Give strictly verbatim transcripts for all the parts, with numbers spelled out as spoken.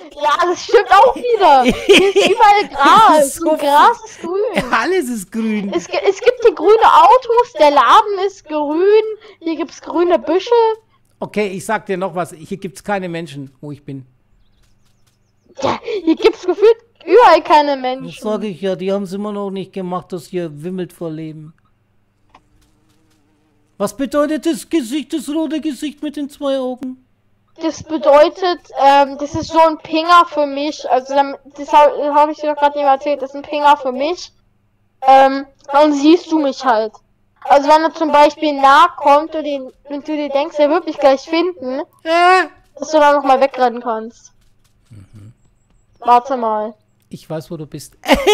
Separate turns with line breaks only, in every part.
Ja, das stimmt auch wieder. Hier ist überall Gras.
So
Und Gras ist grün.
Alles ist grün.
Es, gi- es gibt hier grüne Autos, der Laden ist grün, hier gibt es grüne Büsche.
Okay, ich sag dir noch was. Hier gibt's keine Menschen, wo ich bin.
Ja, hier gibt es gefühlt überall keine
Das
Menschen.
sage ich ja, die haben es immer noch nicht gemacht, dass hier wimmelt vor Leben. Was bedeutet das Gesicht, das rote Gesicht mit den zwei Augen?
Das bedeutet, ähm, das ist so ein Pinger für mich. Also, dann- das habe hab ich dir doch gerade eben erzählt, das ist ein Pinger für mich. Ähm, dann siehst du mich halt. Also, wenn er zum Beispiel nahe kommt und, den, und du dir denkst, er wird mich gleich finden,
Äh,
dass du dann nochmal wegrennen kannst. Warte mal.
ich weiß, wo du bist.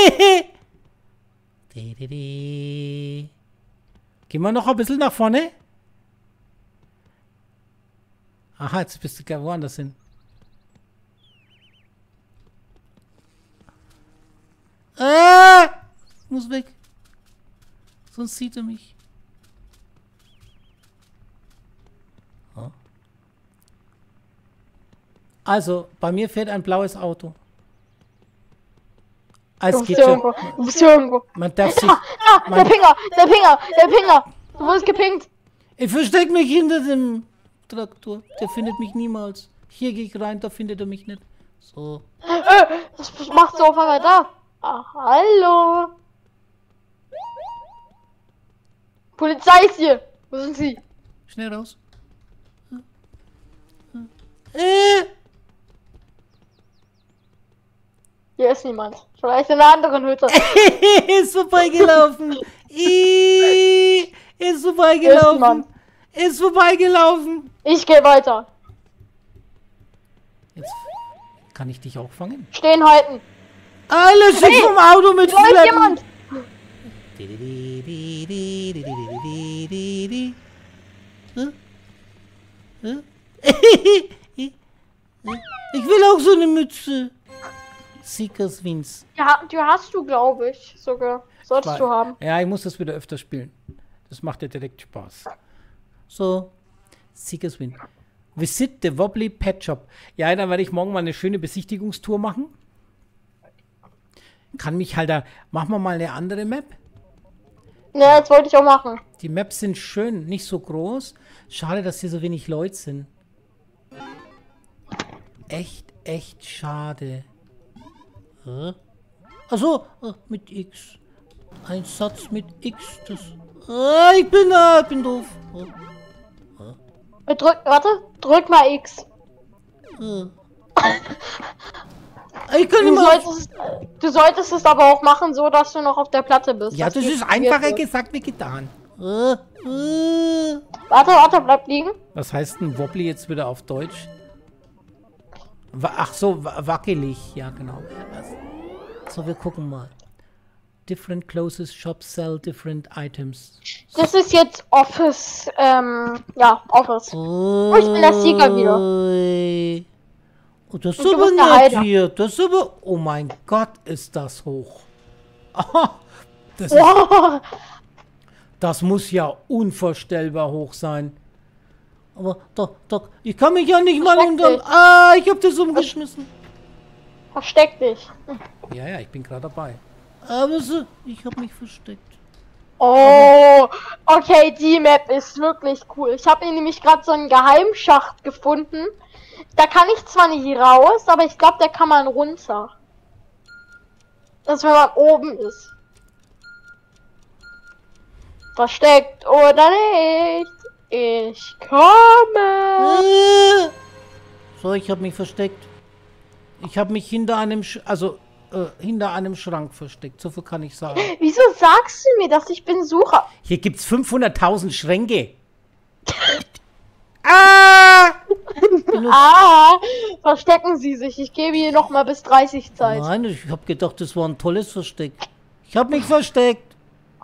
Di, di, di. Gehen wir noch ein bisschen nach vorne? Aha, jetzt bist du gar woanders hin. Ah! Ich muss weg. Sonst sieht er mich. Oh. Also, bei mir fährt ein blaues Auto. Ah,
Du
es
bist
geht
hier
schon.
irgendwo. Du bist hier irgendwo.
Man darf sich.
Ah, der
Man,
Pinger, der Pinger, der Pinger. Du wurdest gepinkt.
ich versteck mich hinter dem Traktor. Der findet mich niemals. Hier gehe ich rein, da findet er mich nicht. So.
Äh, was macht so auf einmal da? Ah, hallo. Polizei ist hier. Wo sind sie?
Schnell raus. Äh.
Hier ist niemand. Vielleicht in einer anderen Hütte.
Ist vorbeigelaufen. Ih, Ist
Hier ist
vorbeigelaufen.
niemand.
Ist vorbeigelaufen.
Ich gehe weiter.
Jetzt kann ich dich auch fangen.
Stehen halten.
Alles hey, vom Auto mit
Läuft
Fleppen.
jemand?
Ich will auch so eine Mütze. Seekers Wins.
Ja, die hast du, glaube ich, sogar. Solltest du haben.
Ja, ich muss das wieder öfter spielen. Das macht ja direkt Spaß. So, Seekers Win. Visit the Wobbly Pet Shop. Ja, dann werde ich morgen mal eine schöne Besichtigungstour machen. Kann mich halt da... Machen wir mal eine andere Map.
Ja, das wollte ich auch machen.
Die Maps sind schön, nicht so groß. Schade, dass hier so wenig Leute sind. Echt, echt schade. Äh? Achso, äh, mit X. Ein Satz mit X. Das. Äh, ich bin da, ich bin doof. Äh,
Äh, Drück, warte, drück mal X.
äh. Ich kann
Du
immer.
solltest, du solltest es aber auch machen, so dass du noch auf der Platte bist.
Ja,
dass
das
die
ist
aktiviert
einfacher
wird.
gesagt wie getan. Äh, äh.
Warte, warte, bleib liegen.
Was heißt ein Wobbly jetzt wieder auf Deutsch? Wa Ach so, wa wackelig. Ja, genau. So, wir gucken mal. Different clothes shops sell different items.
Das ist jetzt Office, ähm, ja, Office.
Oh,
ich bin der Sieger wieder.
Oh, das ist
Und du
aber
bist der
nett
Heiler.
hier. Das ist aber... Oh mein Gott, ist das hoch. Aha, das, ist,
Wow.
das muss ja unvorstellbar hoch sein. Aber da, da, ich kann mich ja nicht mal
Versteck
unter...
dich.
Ah, ich hab das umgeschmissen.
Versteck dich.
Ja, ja, ich bin gerade dabei. Aber so, ich habe mich versteckt.
Oh, okay, die Map ist wirklich cool. Ich habe hier nämlich gerade so einen Geheimschacht gefunden. Da kann ich zwar nicht raus, aber ich glaube, da kann man runter. Das, wenn man oben ist. Versteckt oder nicht? Ich komme.
Äh. So, ich habe mich versteckt. Ich habe mich hinter einem, Sch also äh, hinter einem Schrank versteckt. So viel kann ich sagen.
Wieso sagst du mir das? Ich bin Sucher.
Hier gibt's fünfhunderttausend Schränke. Ah!
Ah, verstecken Sie sich. Ich gebe hier noch mal bis dreißig Zeit.
Nein, ich habe gedacht, das war ein tolles Versteck. Ich habe mich versteckt.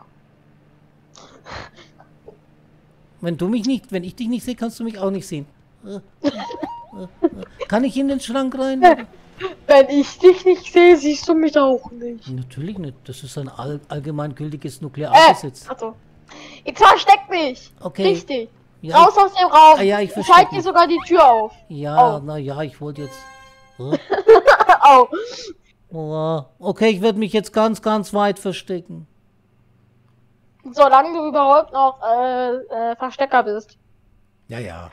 Wenn du mich nicht, wenn ich dich nicht sehe, kannst du mich auch nicht sehen. Äh, äh, äh. Kann ich in den Schrank rein?
Wenn ich dich nicht sehe, siehst du mich auch nicht.
Natürlich nicht. Das ist ein all, allgemeingültiges
Äh,
Nukleargesetz.
also. Jetzt versteck dich.
Okay.
Richtig.
Ja,
Raus aus dem Raum.
Ah, ja, ich
ich
versteck
halte dir
mich.
sogar die Tür auf.
Ja,
Oh.
na ja, ich wollte jetzt. Huh?
Au.
Oh, okay, ich werde mich jetzt ganz, ganz weit verstecken.
Solange du überhaupt noch äh, äh, Verstecker bist.
Ja, ja.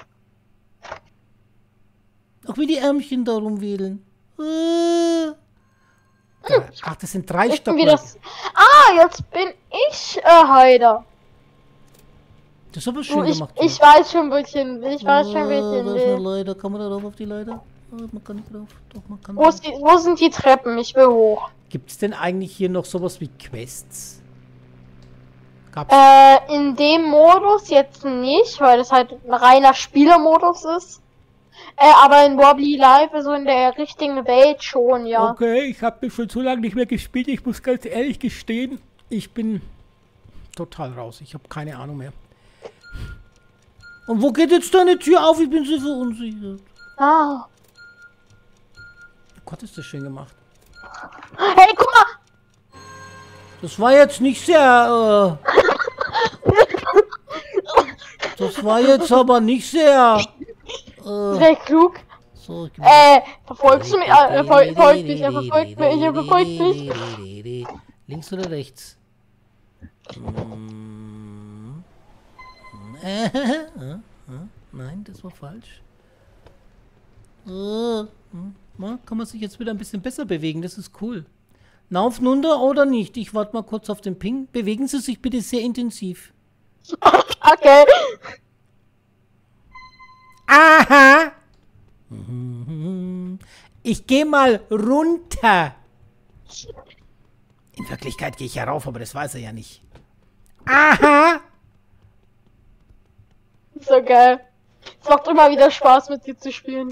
Auch wie die Ärmchen da rumwedeln. Äh. Ach, das sind drei
Ich bin
Stockwerke.
wieder... s- Ah, jetzt bin ich äh, Heider.
Das ist aber
Du,
schön
ich,
gemacht.
ich weiß schon, wo ich hin will. Ich weiß schon, wo ich
Oh,
hin
da ist eine
will.
Leiter. Kann man da drauf auf die Leiter? Oh, man kann nicht drauf. Doch, man kann
Wo,
drauf.
ist die, wo sind die Treppen? Ich will hoch.
Gibt es denn eigentlich hier noch sowas wie Quests? Gab's?
Äh, in dem Modus jetzt nicht, weil das halt ein reiner Spielermodus ist. Äh, aber in Wobbly Live, also in der richtigen Welt schon, ja.
Okay, ich habe das schon so lange nicht mehr gespielt. Ich muss ganz ehrlich gestehen, ich bin total raus. Ich habe keine Ahnung mehr. Und wo geht jetzt da eine Tür auf? Ich bin so verunsichert.
Ah.
Oh Gott, ist das schön gemacht.
Hey, guck mal!
Das war jetzt nicht sehr... Äh, das war jetzt aber nicht sehr... Äh,
Sehr klug.
so, ich geh
Äh, verfolgst du mich? Äh, verfol verfolgt mich, er verfolgt mich, er verfolgt mich.
Links oder rechts? Hm. Äh, äh, äh, nein, das war falsch. Äh, hm, na, kann man sich jetzt wieder ein bisschen besser bewegen, das ist cool. Lauf runter oder nicht? Ich warte mal kurz auf den Ping. Bewegen Sie sich bitte sehr intensiv.
Okay.
Aha! Ich gehe mal runter. In Wirklichkeit gehe ich ja rauf, aber das weiß er ja nicht. Aha!
So geil. Es macht immer wieder Spaß, mit dir zu spielen.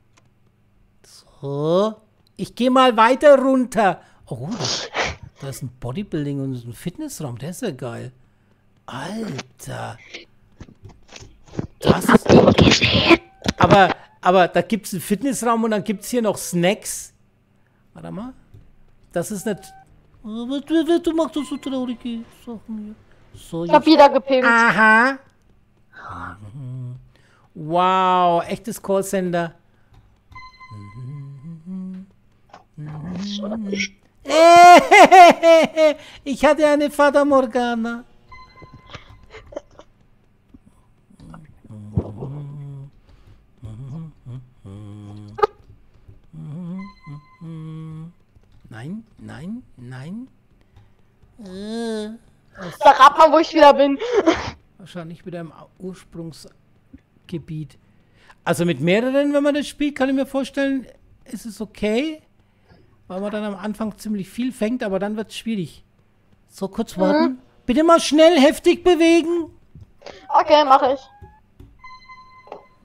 So. Ich gehe mal weiter runter. Oh, da, da ist ein Bodybuilding und ein Fitnessraum. Der ist ja geil. Alter. Das ist... Aber, aber da gibt es einen Fitnessraum und dann gibt es hier noch Snacks. Warte mal. Das ist nicht... Du machst doch so traurige Sachen hier. So,
Ich hab wieder gepinkt.
aha. Wow, echtes Callcenter. Ich hatte eine Fata Morgana. Nein, nein, nein. Äh,
Da rat man, wo ich wieder bin.
wahrscheinlich wieder im Ursprungsgebiet. Also mit mehreren, wenn man das spielt, kann ich mir vorstellen, ist es okay. Weil man dann am Anfang ziemlich viel fängt, aber dann wird es schwierig. So, kurz warten. Mhm. Bitte mal schnell, heftig bewegen.
Okay, mache ich.